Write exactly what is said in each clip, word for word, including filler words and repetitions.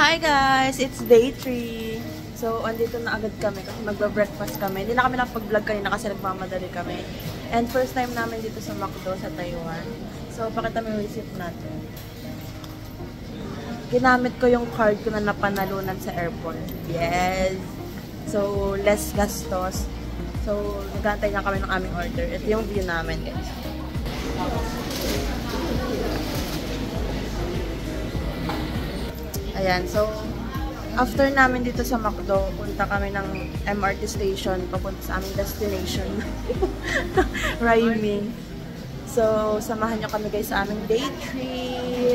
Hi guys! It's day three. So, andito na agad kami kasi magbe-breakfast kami. Hindi na kami nakapag-vlog kanina kasi nagmamadali kami. And first time namin dito sa McDo sa Taiwan. So, pakita mo yung receipt natin. Ginamit ko yung card ko na napanalunan sa airport. Yes! So, less gastos. So, nagantay na kami ng aming order. Ito yung view namin, guys. Ayan, so, after namin dito sa McDo, punta kami ng M R T station, papunta sa aming destination. Raiming. So, samahan nyo kami guys sa aming day three.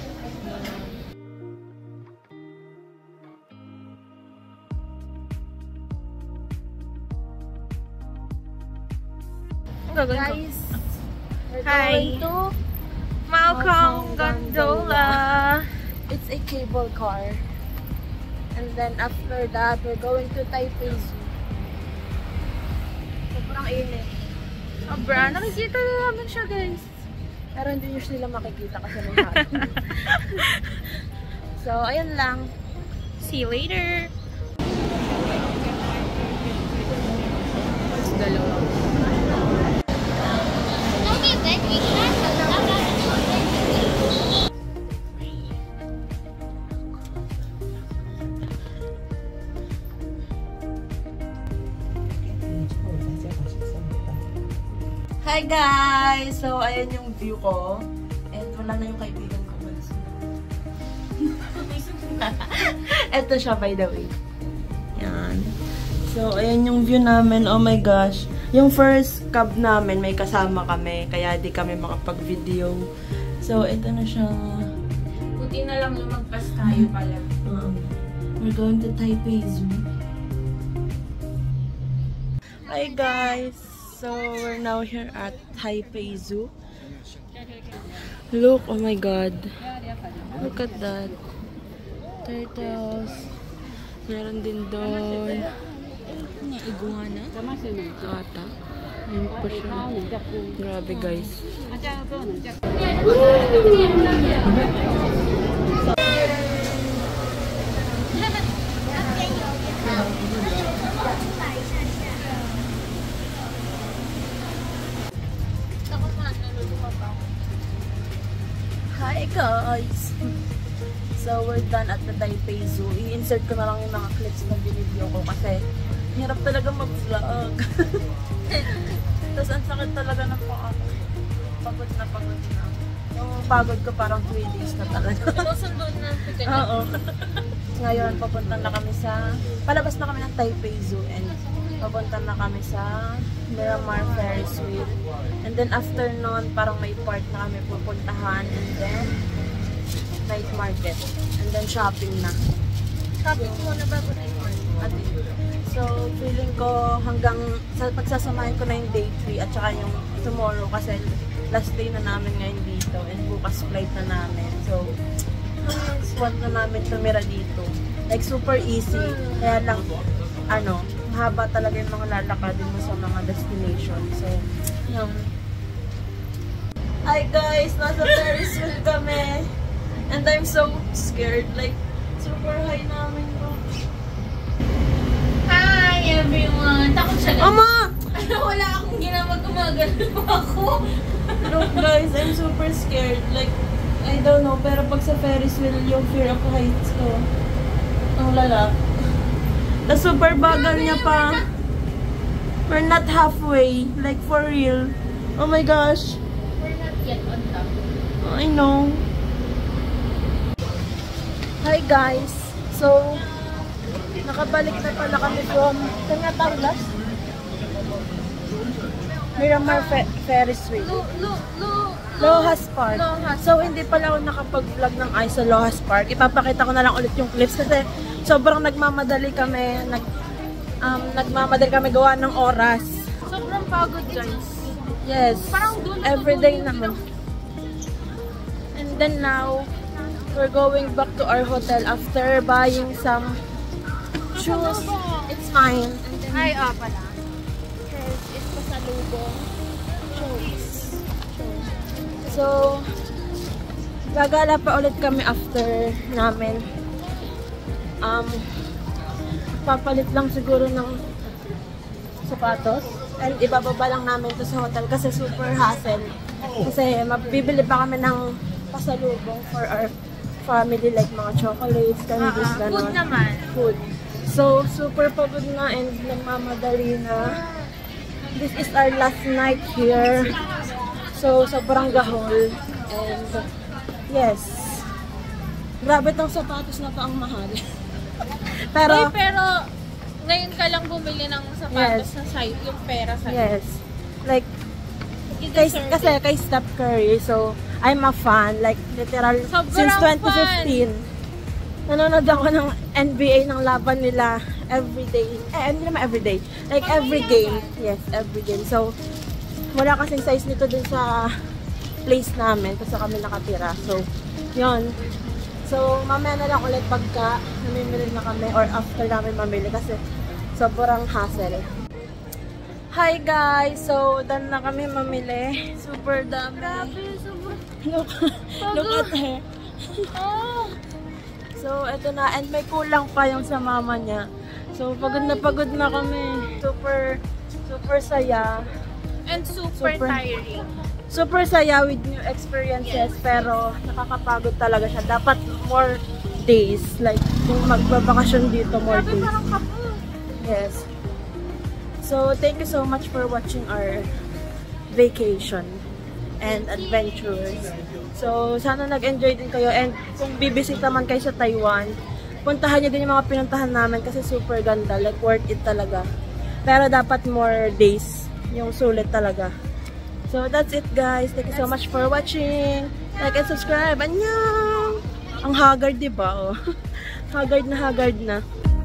Guys, we're Hi. going to Malcolm Gondola. It's a cable car. And then after that, we're going to Taipei Zoo. Sobrang init. Sobra, nakikita na namin siya guys. Pero hindi nyo sila makikita kasi may hapon. So, ayun lang. See you later. Dalawa. Hi guys! So, ayan yung view ko. And wala na yung kaibigan ko. Ito siya by the way. Yan. So, ayan yung view namin. Oh my gosh. Yung first cab namin, may kasama kami. Kaya di kami makapag-video. So, ito na siya. Buti na lang lumagpas tayo pala. Um, we're going to Taipei Zoo. Hi guys! So, we're now here at Taipei Zoo. Look, oh my god. Look at that. Turtles. Meron din doon. Iguana. Ata. Ayun pa siya. Grabe guys. Hi guys! So, we're done at the Taipei Zoo. I-insert ko na lang yung mga clips na binideo ko kasi hirap talaga mag-vlog. Tapos, ang sakit talaga ng paa ko. Pagod na pagod na. Yung pagod ko parang three days na talaga. Susunod na. Oo. Ngayon, papunta na kami sa... Palabas na kami ng Taipei Zoo and papunta na kami sa Miramar Ferris Wheel. And then after nun, parang may park na kami pupuntahan. And then, night market. And then shopping na. Shopping mo na bago night market? So, feeling ko hanggang sa pagsasamahin ko na yung day three at saka yung tomorrow kasi last day na namin ngayon dito and bukas flight na namin. So, want na namin tumira dito. Like, super easy. Kaya lang, ano, haba talaga yung mga lalakadin mo sa mga destination. So, yun. Hi guys! Nasa Ferris wheel kami. And I'm so scared. Like, super high namin to. Hi everyone! Takot siya lang. Ama! Ano, wala akong ginawa, gumagano ako. Look guys, I'm super scared. Like, I don't know. Pero pag sa Ferris wheel, yung fear of heights ko. Ang lala. The super bagal niya pa. We're not halfway. Like, for real. Oh my gosh. We're not yet on top. I know. Hi guys. So, nakabalik na pala kami from Tangatanglas. Miramar Fe Ferris Wheel. Lo, lo, lo, Lohas Park. Lohas. So, hindi pala ako nakapag-vlog ng ay sa Lohas Park. Ipapakita ko na lang ulit yung clips kasi sobrang nagmamadali kami. Nag, um, nagmamadali kami gawa ng oras. Sobrang pagod guys. Yes. Parang dulo, Everyday dulo, naman. And then now, we're going back to our hotel after buying some shoes. It's fine. And then, Ay, ah pala. Because it's pasalubong shoes. So, gagala pa ulit kami after namin Um, papalit lang siguro ng sapatos. And ibababa lang namin to sa hotel kasi super hassle. Kasi mabibili pa kami ng pasalubong for our family, like mga chocolates, candies, Uh-uh. gano'n. Food naman. Food. So, super pagod na and nagmamadali na. This is our last night here. So, sobrang gahol. And, yes. Grabe tong sapatos na to, ang mahal. Pero, Uy, pero ngayon ka lang bumili ng sapatos Yes. na side, yung pera sa'yo. yes. Like, You kay, deserve kasi it. kay Steph Curry, so, I'm a fan. Like, literal, Sobrang since twenty fifteen. Nanonood ako ng N B A ng laban nila everyday. Eh, hindi naman everyday. Like, every game. Yes, every game. So, wala kasing size nito dun sa place namin kasi kami nakatira. So, yun. So, mamaya na lang ulit pagka namimili na kami or after namin mamili kasi sobrang hassle. Hi guys! So, done na kami mamili. Super dami. Grabe, sobrang... Look, look at her. Oh! So, eto na. And may kulang pa yung sa mama niya. So, pagod na pagod na kami. Super, super saya. And super, Super. tiring. Super saya with new experiences. Yes. Pero, nakakapagod talaga siya. Dapat more days. Like, kung magbabakasyon dito, more Grabe, days. parang kapo. Yes. So, thank you so much for watching our vacation and adventures. So, sana nag-enjoy din kayo. And kung bibisita man kayo sa Taiwan, puntahan nyo din yung mga pinuntahan namin kasi super ganda. Like, worth it talaga. Pero dapat more days yung sulit talaga. So, that's it guys. Thank you so much for watching. Like and subscribe. Annyeong! Ang haggard, diba? Oh. Haggard na haggard na.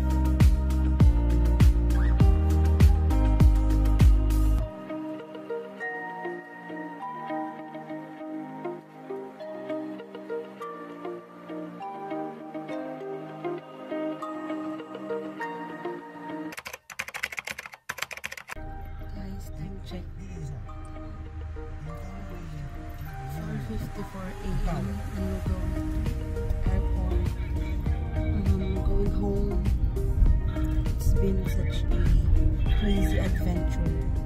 Guys, time check. four fifty-four a m and we're going to airport. Um, going home. It's been such a crazy adventure.